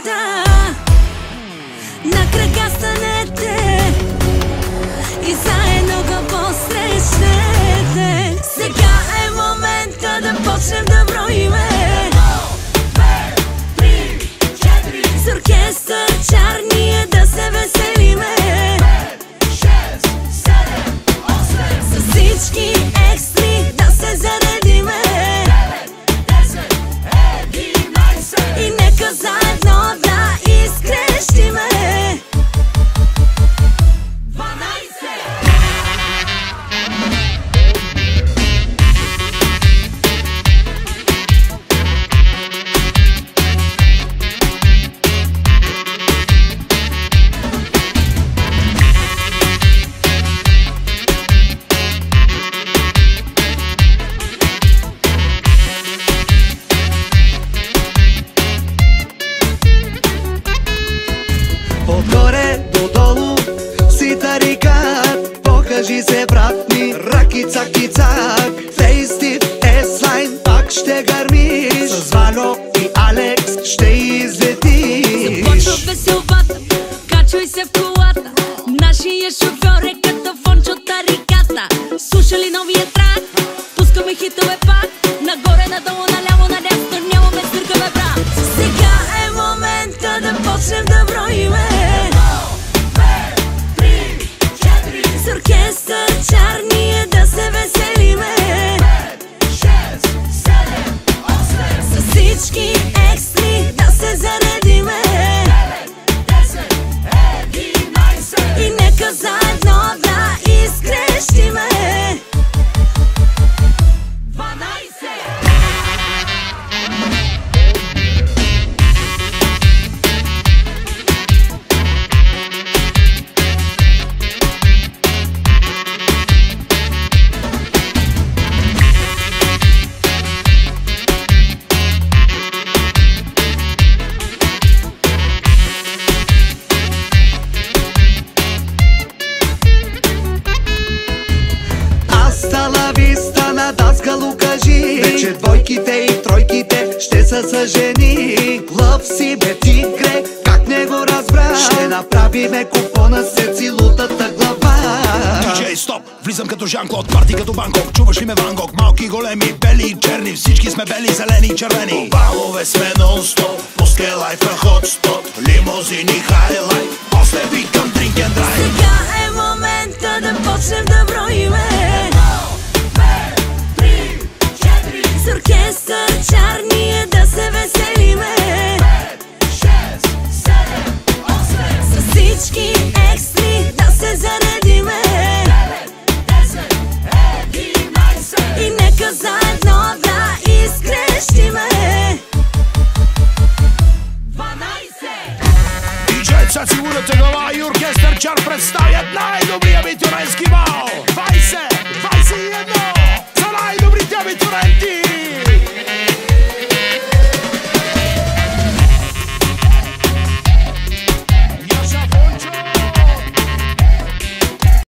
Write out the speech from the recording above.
момента. На кръга станете и заедно го посрещнете. Сега е момента да почнем да броиме. С оркестър чарния да се веселиме. С всички екстри да се заредиме. И нека заедно да изкрещиме. Отгоре до долу си тарикат. Покажи се, брат ми, ръки-цак-цак. Фейстив, еслайн, пак ще гърмиш. С Вало и Алекс ще излетиш. Започва веселбата, качвай се в колата. Нашия шофьор е като Фончо тариката. Слушали новия трак, пускаме хитове пак. Нагоре, надолу, наляво, надясно, нямаме стъргаве, брат. Сега е момента да почнем да броиме. С оркестър чарния да се веселиме. С всички екстри да се заредиме. И нека заедно да изкрещиме. 12! Астала виста на даскалу кажи. Вече двойките и тройките ще са съжени. Лъв си бе тигре, как не го разбра. Ще направиме купона се целутата глава. DJ стоп, влизам като Жан-Клод, парти като Банкок. Чуваш ли ме Ван Гог? Малки, големи, бели и черни. Всички сме бели, зелени и червени. По балове сме нон-стоп, после лайф е хотспот. Лимузини, хайлайт, после викам drink and drive. Сега е момента да почнем да броиме. С оркестър чарния да се веселиме. С всички екстри да се заредиме. И нека заедно да изкрещиме. 12! DJ цаци урата глава и оркестър чар представят най-добрия абитуренски бал. 21 за най-добрите абитуренци.